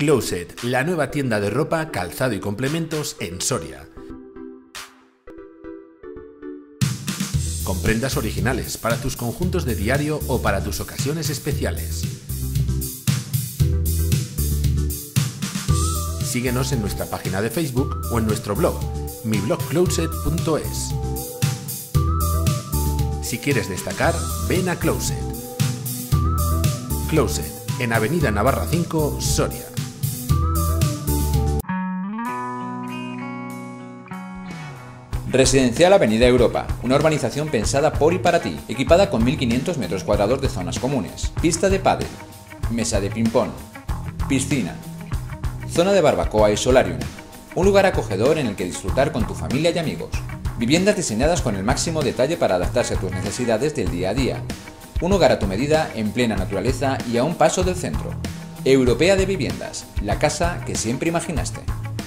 Closet, la nueva tienda de ropa, calzado y complementos en Soria. Con prendas originales para tus conjuntos de diario o para tus ocasiones especiales. Síguenos en nuestra página de Facebook o en nuestro blog, miblogcloset.es. Si quieres destacar, ven a Closet. Closet, en Avenida Navarra 5, Soria. Residencial Avenida Europa, una urbanización pensada por y para ti, equipada con 1.500 metros cuadrados de zonas comunes, pista de pádel, mesa de ping-pong, piscina, zona de barbacoa y solarium, un lugar acogedor en el que disfrutar con tu familia y amigos, viviendas diseñadas con el máximo detalle para adaptarse a tus necesidades del día a día, un hogar a tu medida en plena naturaleza y a un paso del centro. Europea de Viviendas, la casa que siempre imaginaste.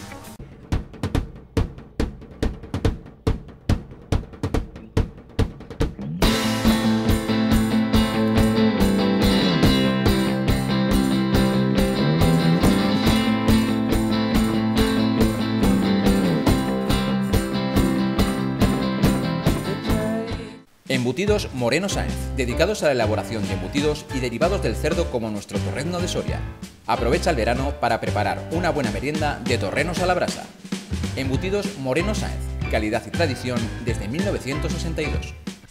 Embutidos Moreno Sáenz, dedicados a la elaboración de embutidos y derivados del cerdo como nuestro torrezno de Soria. Aprovecha el verano para preparar una buena merienda de torrenos a la brasa. Embutidos Moreno Sáenz, calidad y tradición desde 1962.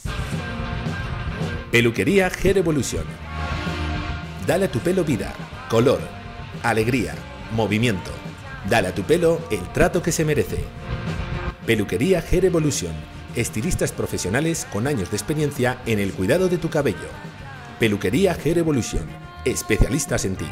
Peluquería Hair Evolution. Dale a tu pelo vida, color, alegría, movimiento. Dale a tu pelo el trato que se merece. Peluquería Hair Evolution. Estilistas profesionales con años de experiencia en el cuidado de tu cabello. Peluquería Hair Evolution. Especialistas en ti.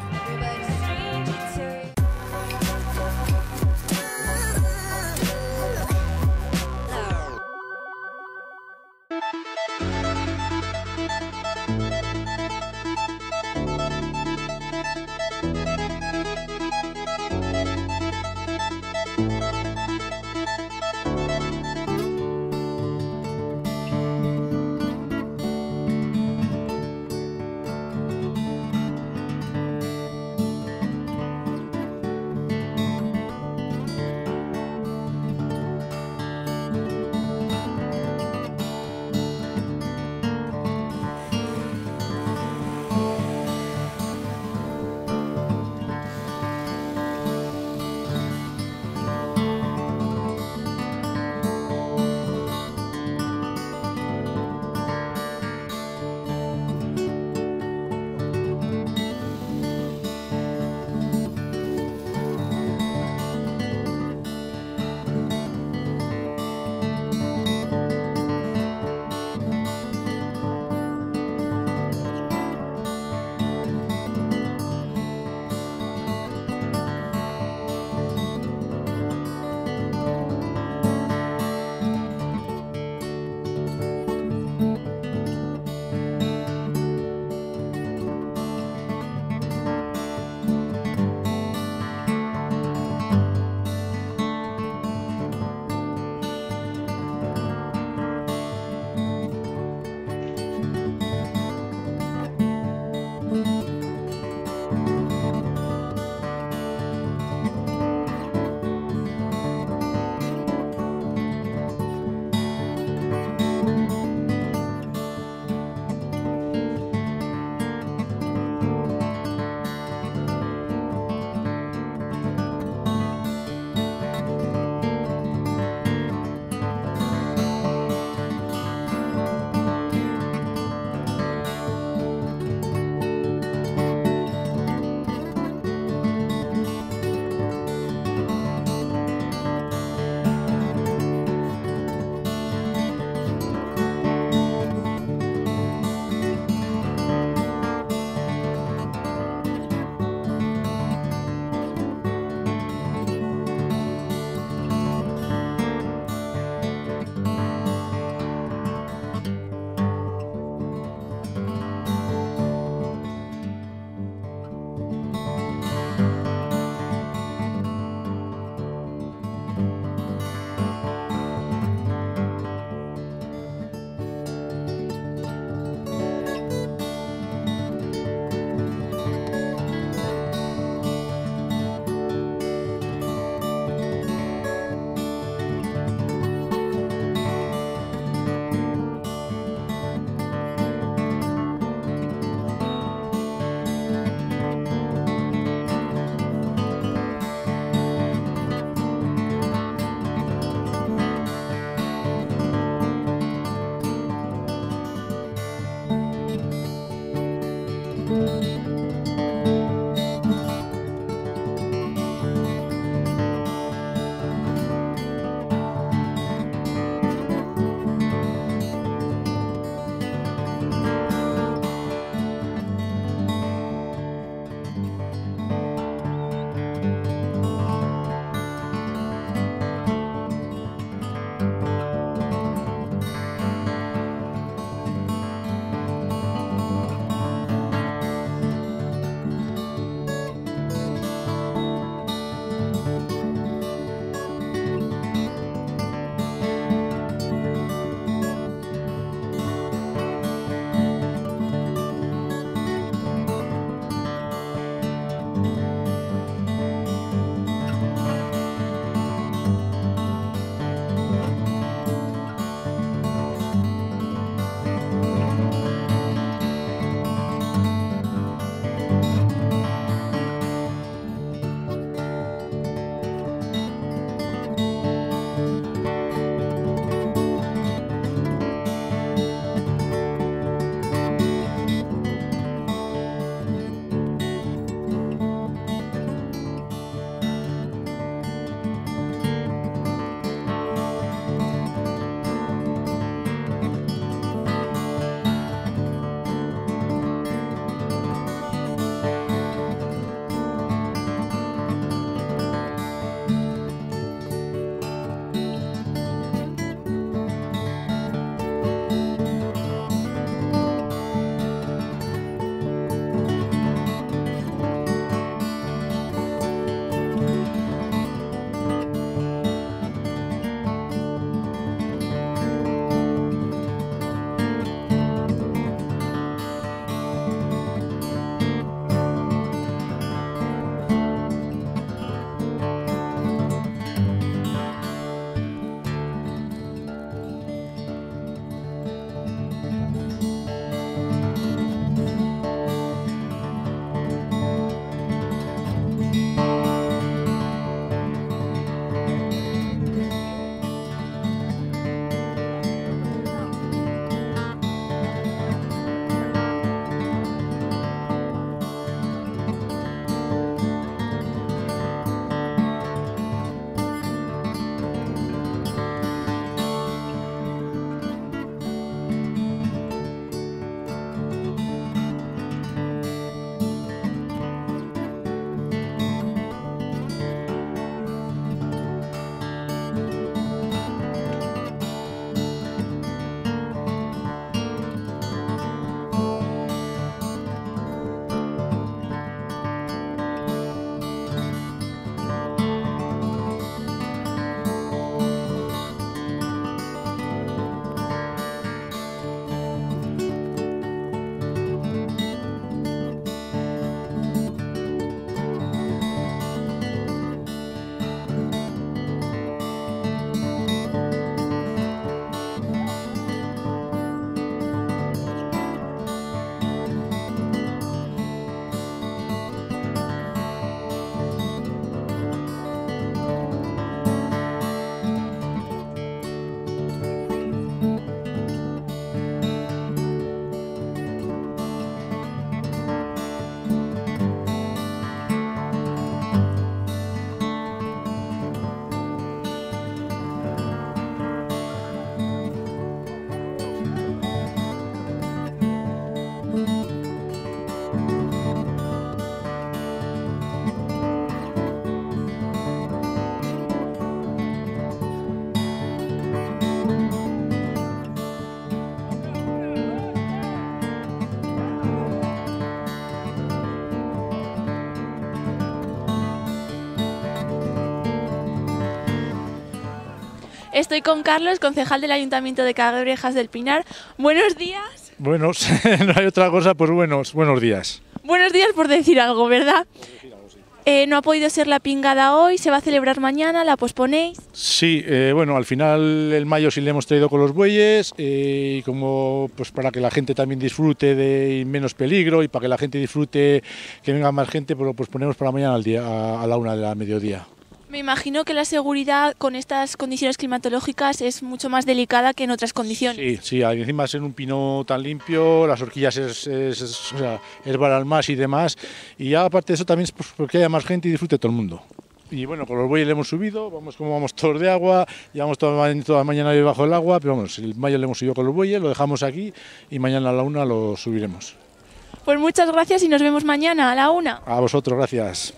Estoy con Carlos, concejal del Ayuntamiento de Cabrejas del Pinar. Buenos días. Buenos, no hay otra cosa, pues buenos días. Buenos días por decir algo, ¿verdad? No ha podido ser la pingada hoy, se va a celebrar mañana, ¿la posponéis? Sí, bueno, al final el mayo sí le hemos traído con los bueyes y como pues para que la gente también disfrute de menos peligro y para que la gente disfrute, que venga más gente, pues lo posponemos para mañana a la 1 de la mediodía. Me imagino que la seguridad con estas condiciones climatológicas es mucho más delicada que en otras condiciones. Sí, encima ser un pino tan limpio, las horquillas es varar más y demás, y ya aparte de eso también es pues, porque haya más gente y disfrute todo el mundo. Y bueno, con los bueyes le hemos subido, vamos todos de agua, llevamos toda la mañana debajo del agua, pero vamos, el mayo le hemos subido con los bueyes, lo dejamos aquí y mañana a la 1 lo subiremos. Pues muchas gracias y nos vemos mañana a la 1. A vosotros, gracias.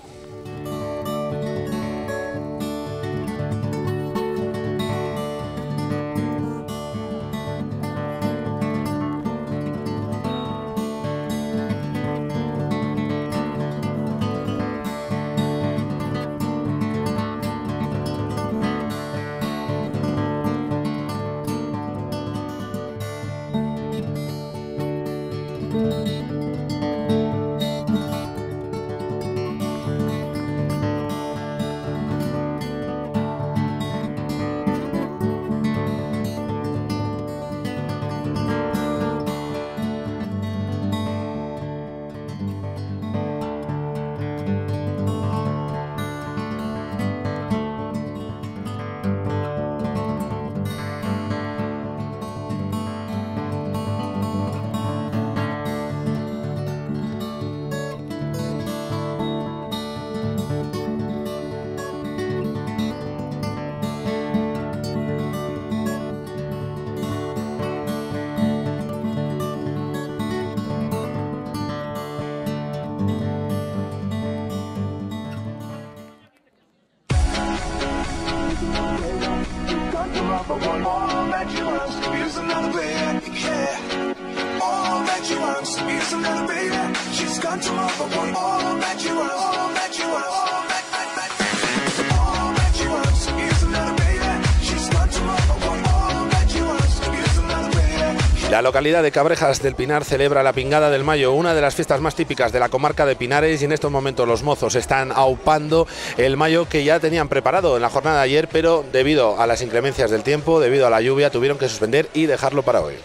La localidad de Cabrejas del Pinar celebra la Pingada del Mayo, una de las fiestas más típicas de la comarca de Pinares, y en estos momentos los mozos están aupando el mayo que ya tenían preparado en la jornada de ayer, pero debido a las inclemencias del tiempo, debido a la lluvia, tuvieron que suspender y dejarlo para hoy.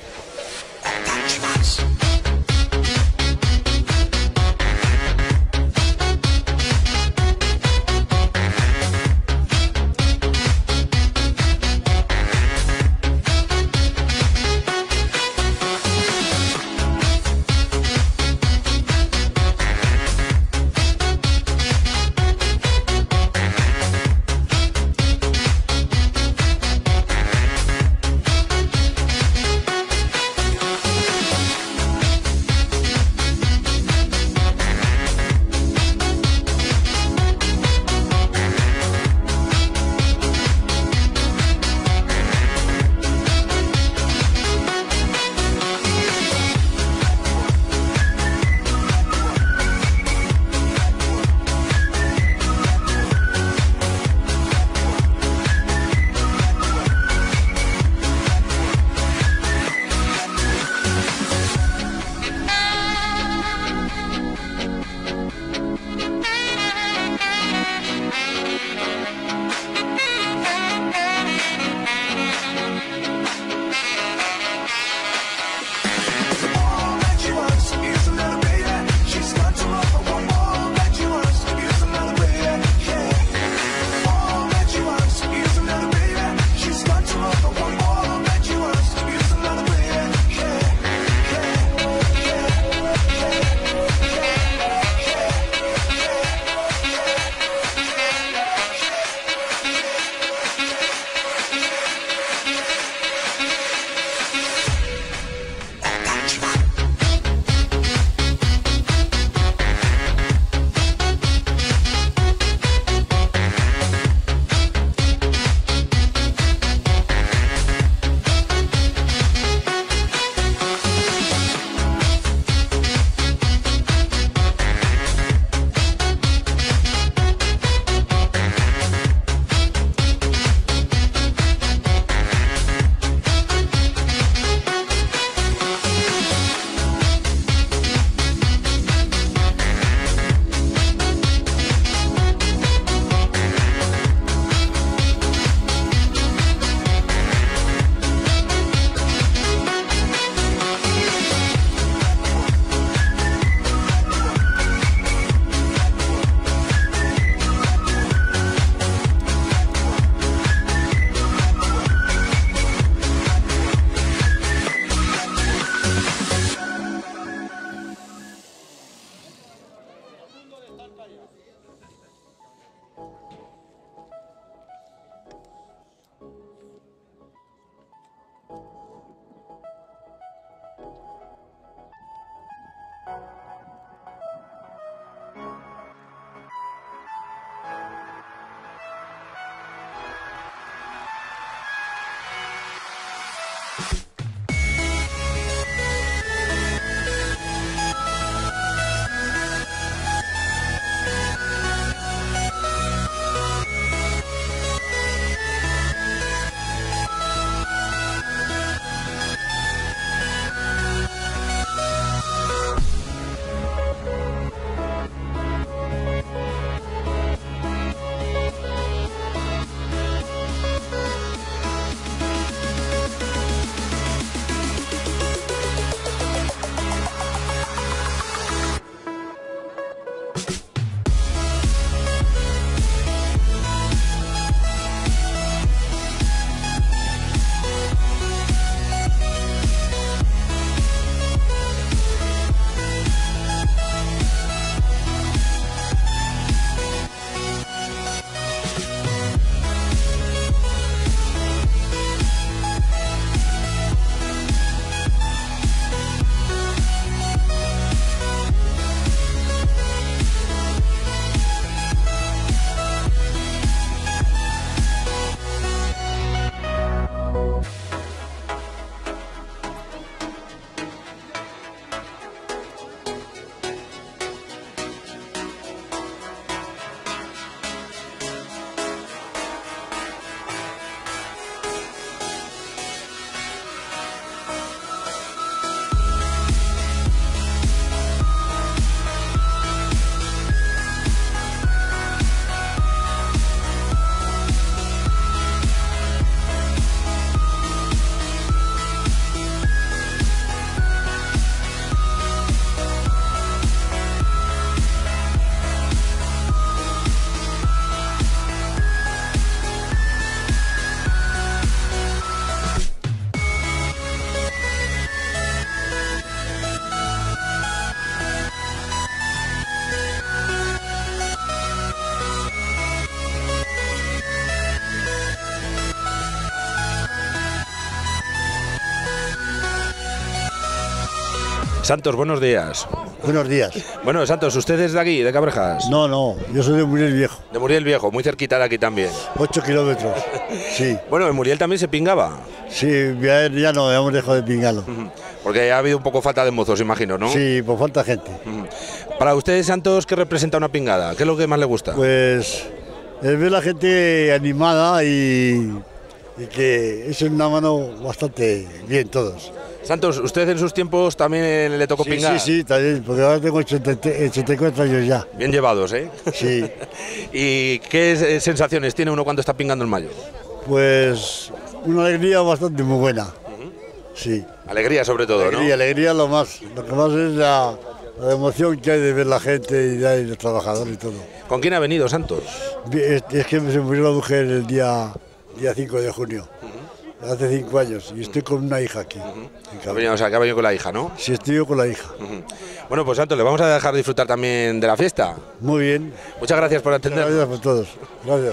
Santos, buenos días. Buenos días. Bueno, Santos, ¿usted es de aquí, de Cabrejas? No, yo soy de Muriel Viejo. De Muriel Viejo, muy cerquita de aquí también. 8 kilómetros, sí. Bueno, en Muriel también se pingaba. Sí, ya no, hemos dejado de pingarlo. Porque ha habido un poco falta de mozos, imagino, ¿no? Sí, pues falta gente. Para usted, Santos, ¿qué representa una pingada? ¿Qué es lo que más le gusta? Pues es ver la gente animada y que es una mano bastante bien todos. Santos, ¿usted en sus tiempos también le tocó pingar? Sí, también, porque ahora tengo 84 años ya. Bien llevados, ¿eh? Sí. ¿Y qué sensaciones tiene uno cuando está pingando en mayo? Pues una alegría bastante muy buena. Sí. Alegría sobre todo, ¿no? Alegría lo que más es la emoción que hay de ver la gente y de los trabajadores y todo. ¿Con quién ha venido, Santos? Es que se murió la mujer el día 5 de junio. Hace 5 años y estoy con una hija aquí. O sea, que ha venido con la hija, ¿no? Sí, estoy yo con la hija. Bueno, pues Santos, le vamos a dejar disfrutar también de la fiesta. Muy bien. Muchas gracias por atendernos. Gracias por todos. Gracias.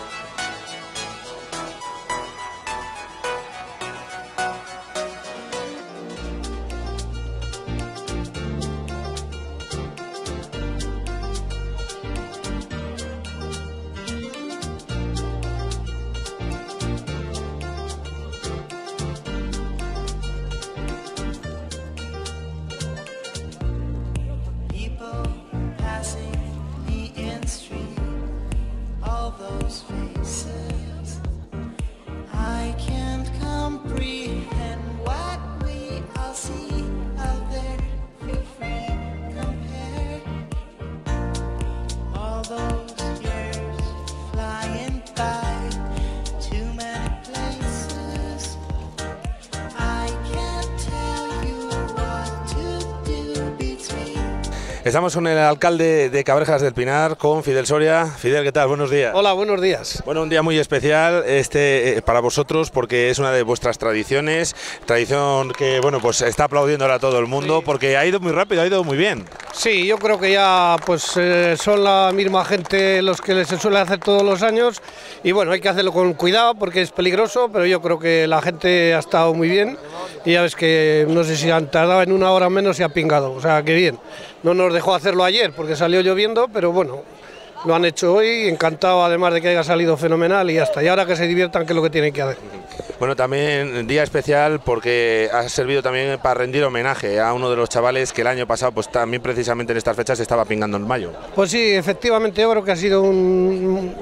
Estamos con el alcalde de Cabrejas del Pinar, con Fidel Soria. Fidel, ¿qué tal? Buenos días. Hola, buenos días. Bueno, un día muy especial para vosotros porque es una de vuestras tradiciones, tradición que, bueno, pues está aplaudiendo ahora todo el mundo, sí, porque ha ido muy rápido, ha ido muy bien. Sí, yo creo que ya pues son la misma gente los que se suele hacer todos los años y bueno, hay que hacerlo con cuidado porque es peligroso, pero yo creo que la gente ha estado muy bien y ya ves que no sé si han tardado en 1 hora menos y ha pingado, o sea, que bien. No nos dejó hacerlo ayer porque salió lloviendo, pero bueno, lo han hecho hoy, encantado además de que haya salido fenomenal y hasta y ahora que se diviertan, que es lo que tienen que hacer. Bueno, también día especial porque ha servido también para rendir homenaje a uno de los chavales que el año pasado, pues también precisamente en estas fechas estaba pingando en mayo. Pues sí, efectivamente yo creo que ha sido un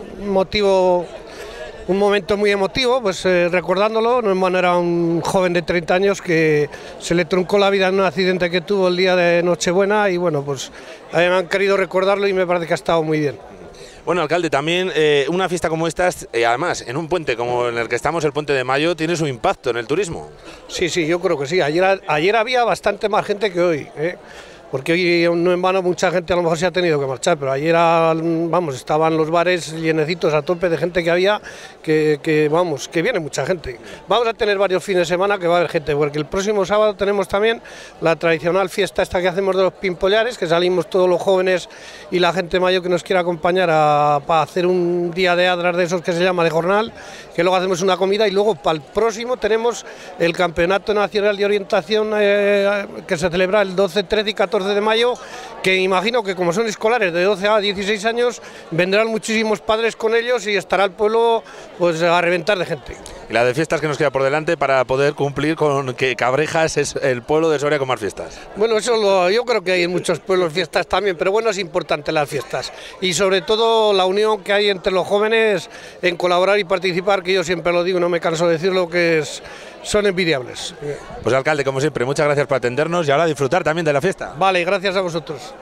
momento muy emotivo, pues recordándolo. No era un joven de 30 años que se le truncó la vida en un accidente que tuvo el día de Nochebuena y bueno, pues han querido recordarlo y me parece que ha estado muy bien. Bueno, alcalde, también una fiesta como estas, además, en un puente como en el que estamos, el Puente de Mayo, tiene su impacto en el turismo. Sí, yo creo que sí. Ayer había bastante más gente que hoy, porque hoy no en vano mucha gente a lo mejor se ha tenido que marchar, pero ayer, estaban los bares llenecitos a tope de gente que había, que viene mucha gente. Vamos a tener varios fines de semana que va a haber gente, porque el próximo sábado tenemos también la tradicional fiesta esta que hacemos de los pimpollares, que salimos todos los jóvenes y la gente mayor que nos quiera acompañar para hacer un día de adras de esos que se llama de jornal, que luego hacemos una comida y luego para el próximo tenemos el Campeonato Nacional de Orientación que se celebra el 12, 13 y 14 de mayo, que imagino que como son escolares de 12 a 16 años vendrán muchísimos padres con ellos y estará el pueblo pues a reventar de gente. Y la de fiestas que nos queda por delante para poder cumplir con que Cabrejas es el pueblo de Soria con más fiestas. Bueno, yo creo que hay en muchos pueblos fiestas también, pero bueno, es importante las fiestas y sobre todo la unión que hay entre los jóvenes en colaborar y participar, que yo siempre lo digo, no me canso de decirlo, que son envidiables. Pues alcalde, como siempre, muchas gracias por atendernos y ahora disfrutar también de la fiesta. Vale, gracias a vosotros.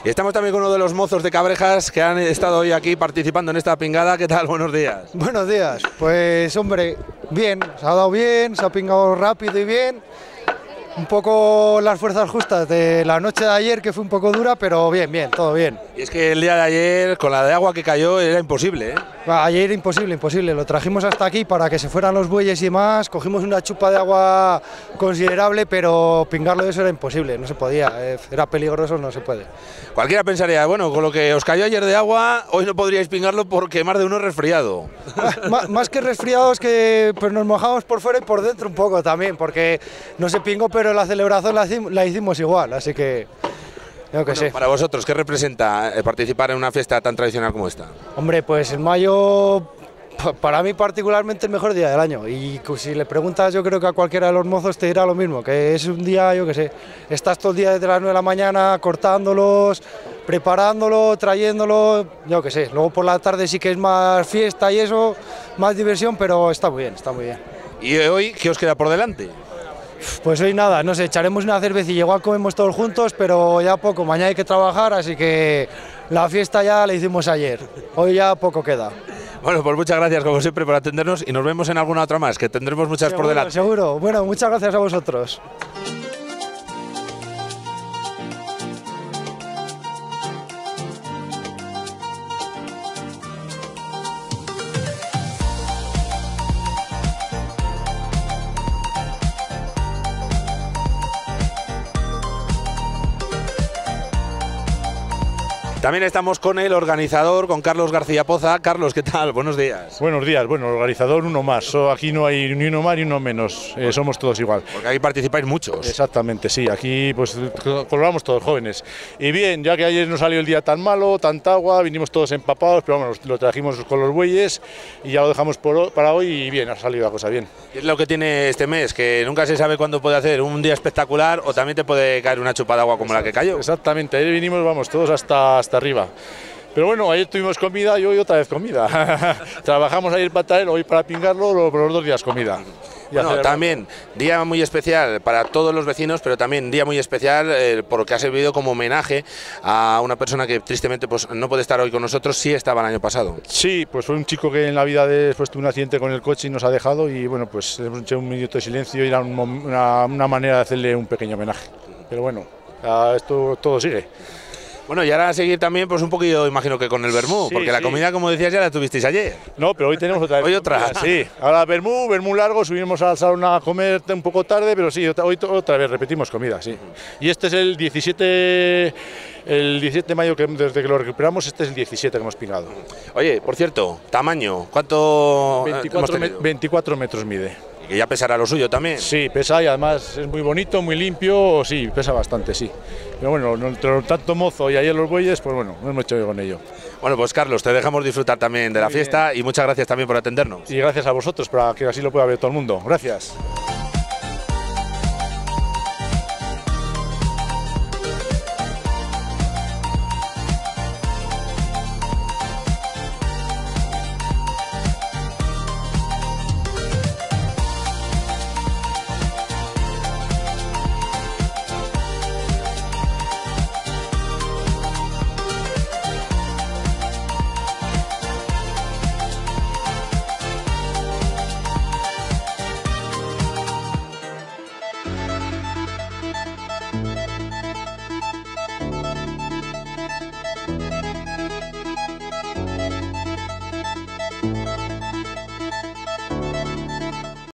Y estamos también con uno de los mozos de Cabrejas que han estado hoy aquí participando en esta pingada. ¿Qué tal? Buenos días. Buenos días. Pues hombre, bien, se ha dado bien, se ha pingado rápido y bien. Un poco las fuerzas justas de la noche de ayer, que fue un poco dura, pero bien, bien, todo bien. Y es que el día de ayer, con la de agua que cayó, era imposible, ¿eh? Ayer imposible, imposible. Lo trajimos hasta aquí para que se fueran los bueyes y demás. Cogimos una chupa de agua considerable, pero pingarlo de eso era imposible, no se podía. Era peligroso, no se puede. Cualquiera pensaría, bueno, con lo que os cayó ayer de agua, hoy no podríais pingarlo porque más de uno es resfriado. Más que resfriados, que pues nos mojamos por fuera y por dentro un poco también, porque no se pingó, pero la celebración la hicimos igual, así que yo que sé. Para vosotros, ¿qué representa participar en una fiesta tan tradicional como esta? Hombre, pues en mayo, para mí particularmente el mejor día del año, y si le preguntas, yo creo que a cualquiera de los mozos te dirá lo mismo, que es un día, yo que sé, estás todo el día desde las 9 de la mañana cortándolos, preparándolo, trayéndolo, yo que sé. Luego por la tarde sí que es más fiesta y eso, más diversión, pero está muy bien, está muy bien. ¿Y hoy qué os queda por delante? Pues hoy nada, no sé, echaremos una cervecilla, igual comemos todos juntos, pero ya poco, mañana hay que trabajar, así que la fiesta ya la hicimos ayer, hoy ya poco queda. Bueno, pues muchas gracias como siempre por atendernos y nos vemos en alguna otra más, que tendremos muchas Seguro, por delante. Seguro, bueno, muchas gracias a vosotros. También estamos con el organizador, con Carlos García Poza. Carlos, ¿qué tal? Buenos días. Buenos días, bueno, organizador uno más, aquí no hay ni uno más ni uno menos, somos todos igual. Porque aquí participáis muchos. Exactamente, sí, aquí pues colaboramos todos jóvenes. Y bien, ya que ayer no salió el día tan malo, tanta agua, vinimos todos empapados, pero bueno, lo trajimos con los bueyes y ya lo dejamos para hoy y bien, ha salido la cosa bien. Y es lo que tiene este mes, que nunca se sabe cuándo puede hacer un día espectacular o también te puede caer una chupa de agua como la que cayó. Exactamente, ayer vinimos, vamos, todos hasta arriba. Pero bueno, ayer tuvimos comida y hoy otra vez comida. Trabajamos ayer para traer, hoy para pingarlo, los 2 días comida. Bueno, también día muy especial para todos los vecinos, pero también día muy especial porque ha servido como homenaje a una persona que tristemente pues, no puede estar hoy con nosotros, sí estaba el año pasado. Sí, pues fue un chico que en la vida después tuvo un accidente con el coche y nos ha dejado y bueno, pues hemos hecho un minuto de silencio y era una manera de hacerle un pequeño homenaje. Pero bueno, esto todo sigue. Bueno, y ahora a seguir también, pues un poquito, imagino que con el vermú, sí, porque la comida, como decías, ya la tuvisteis ayer. No, pero hoy tenemos otra vez. Hoy otra. Sí, ahora vermú largo, subimos al salón a comer un poco tarde, pero sí, hoy otra vez repetimos comida, sí. Y este es el 17 de mayo, que desde que lo recuperamos, este es el 17 que hemos pingado. Oye, por cierto, tamaño, ¿cuánto 24 metros mide. Y que ya pesará lo suyo también. Sí, pesa y además es muy bonito, muy limpio, sí, pesa bastante, sí. Pero bueno, entre tanto mozo y ayer los bueyes, pues bueno, no hemos hecho con ello. Bueno, pues Carlos, te dejamos disfrutar también de la fiesta y muchas gracias también por atendernos. Y gracias a vosotros, para que así lo pueda ver todo el mundo. Gracias.